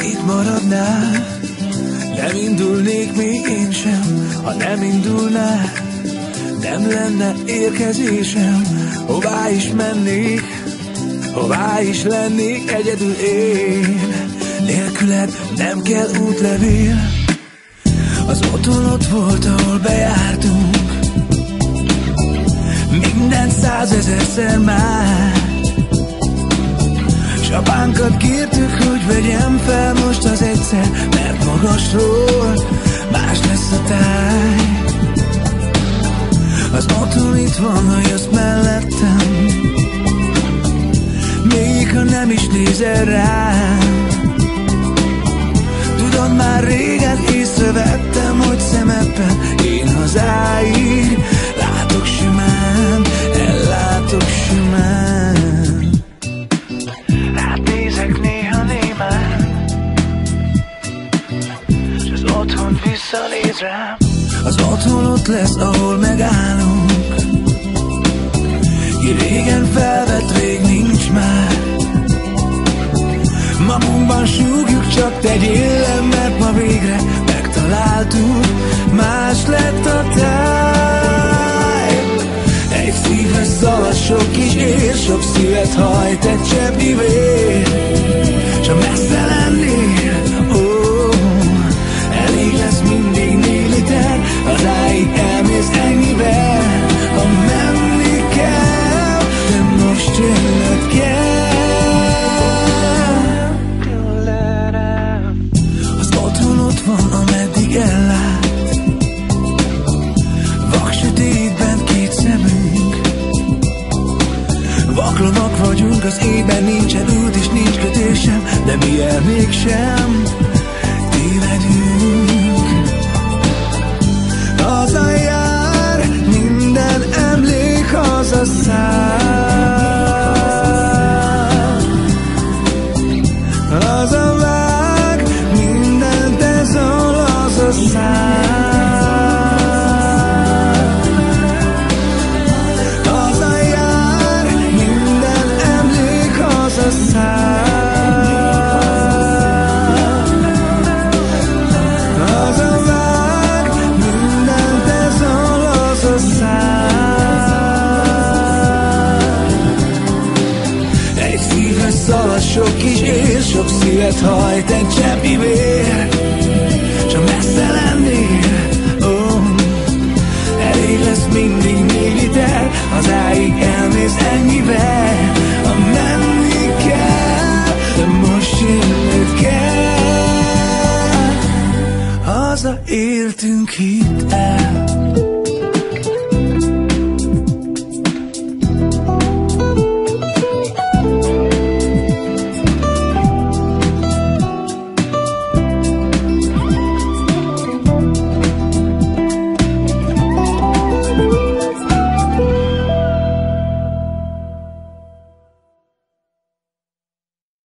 itt maradnál, nem indulnék még én sem. Ha nem indulnál, nem lenne érkezésem. Hová is mennék, hová is lennék egyedül én. Nélküled nem kell útlevél. Az otthon ott volt, ahol bejártunk. Minden 100 000-szer már. S apánkat kértük, hogy vegyem fel most az egyszer, mert magasról más lesz a táj. Az otthon itt van, ha jössz mellettem, még ha nem is nézel rám. Tudod, már régen észrevettem, hogy szemedben én hazáig látok simán, ellátok simán. Rád nézek néha némán, s az otthon visszanéz rám. Az otthon ott lesz, ahol megállunk. Ki régen felvett, rég nincs már. Magunkban súgjuk, csak tegyél le, mert ma végre megtaláltuk. Más lett a táj. Egy szívre szalad sok kis ér, sok szívet hajt egy cseppnyi vér. S ha messze lennél, elég lesz mindig 4 liter. Hazáig elmész ennyivel, ha menni kell, de most jönnöd kell. Az otthon ott van, ameddig ellát. Vak sötétben 2 szemünk. Vaklovak vagyunk, az éjben nincsen út és nincs kötésem, de mi el mégsem tévedünk. Hazajár, minden emlék hazaszáll. Hazavág, mindent ezzel hazaszáll. Hazajár, minden emlék hazaszáll. Egy szívre szalad sok kis ér, sok szívet hajt egy cseppnyi vér. S ha messze lennél, elég lesz mindig 4 liter. Hazáig elmész ennyivel, ha menni kell, de most jönnöd kell. Hazaértünk, hidd el.